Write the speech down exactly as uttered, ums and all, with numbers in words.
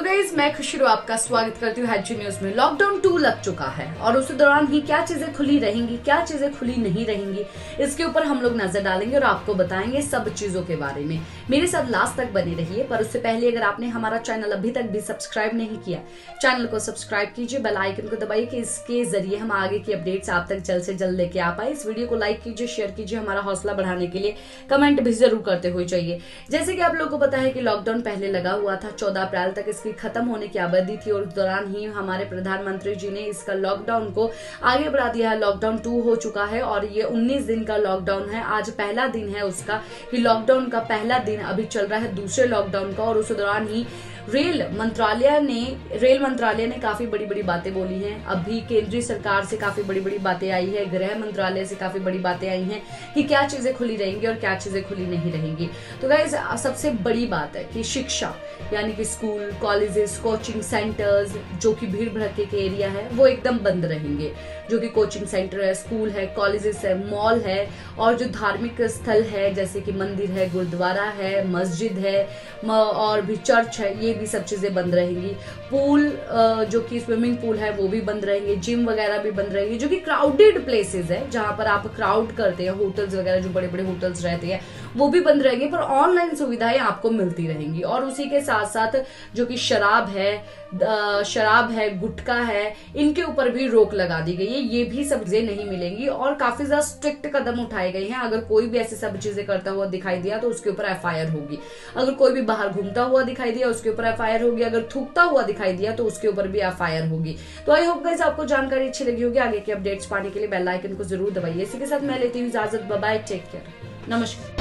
Guys, मैं खुशरू आपका स्वागत करती हूँ हैची न्यूज में। लॉकडाउन टू लग चुका है और उस दौरान ही क्या चीजें खुली रहेंगी, क्या चीजें खुली नहीं रहेंगी, इसके ऊपर हम लोग नजर डालेंगे और आपको बताएंगे सब चीजों के बारे में। मेरे साथ लास्ट तक बने रहिए, पर उससे पहले अगर आपने हमारा चैनल अभी तक भी सब्सक्राइब नहीं किया, चैनल को सब्सक्राइब कीजिए, बेल आइकन को दबाइए कि इसके जरिए हम आगे की अपडेट्स आप तक जल्द से जल्द लेके आ पाए। इस वीडियो को लाइक कीजिए, शेयर कीजिए, हमारा हौसला बढ़ाने के लिए कमेंट भी जरूर करते हुए चाहिए। जैसे कि आप लोगों को पता है कि लॉकडाउन पहले लगा हुआ था, चौदह अप्रैल तक इसकी खत्म होने की अवधि थी और उस दौरान ही हमारे प्रधानमंत्री जी ने इसका लॉकडाउन को आगे बढ़ा दिया है। लॉकडाउन टू हो चुका है और ये उन्नीस दिन का लॉकडाउन है। आज पहला दिन है उसका, कि लॉकडाउन का पहला दिन अभी चल रहा है दूसरे लॉकडाउन का। और उस दौरान ही रेल मंत्रालय ने रेल मंत्रालय ने काफी बड़ी बड़ी बातें बोली हैं। अभी केंद्रीय सरकार से काफी बड़ी बड़ी बातें आई है, गृह मंत्रालय से काफी बड़ी बातें आई हैं कि क्या चीजें खुली रहेंगी और क्या चीजें खुली नहीं रहेंगी। तो गाइस, सबसे बड़ी बात है कि शिक्षा यानी कि स्कूल, कॉलेजेस, कोचिंग सेंटर्स जो कि भीड़ भड़के के एरिया है वो एकदम बंद रहेंगे। जो कि कोचिंग सेंटर है, स्कूल है, कॉलेजेस है, मॉल है और जो धार्मिक स्थल है जैसे कि मंदिर है, गुरुद्वारा है, मस्जिद है और भी चर्च है, ये भी सब चीजें बंद रहेंगी। पूल जो कि स्विमिंग पूल है वो भी बंद रहेंगे, जिम वगैरह भी बंद रहेंगे जो कि क्राउडेड प्लेसेस है जहां पर आप क्राउड करते हैं, होटल्स वगैरह जो बड़े बड़े होटल्स रहते हैं वो भी बंद रहेंगे, पर ऑनलाइन सुविधाएं आपको मिलती रहेंगी। और उसी के साथ साथ जो कि शराब है शराब है गुटखा है, इनके ऊपर भी रोक लगा दी गई है, ये भी सब चीजें नहीं मिलेंगी और काफी ज्यादा स्ट्रिक्ट कदम उठाए गए हैं। अगर कोई भी ऐसी सब चीजें करता हुआ दिखाई दिया तो उसके ऊपर एफ आई आर होगी। अगर कोई भी बाहर घूमता हुआ दिखाई दिया उसके ऊपर एफ आई आर होगी। अगर थूकता हुआ दिखाई दिया तो उसके ऊपर भी एफ आई आर होगी। तो आई होप गाइस आपको जानकारी अच्छी लगी होगी। आगे के अपडेट्स पाने के लिए बेल आइकन को जरूर दबाइए। इसी के साथ मैं लेती हूँ इजाजत। बाय बाय, टेक केयर, नमस्कार।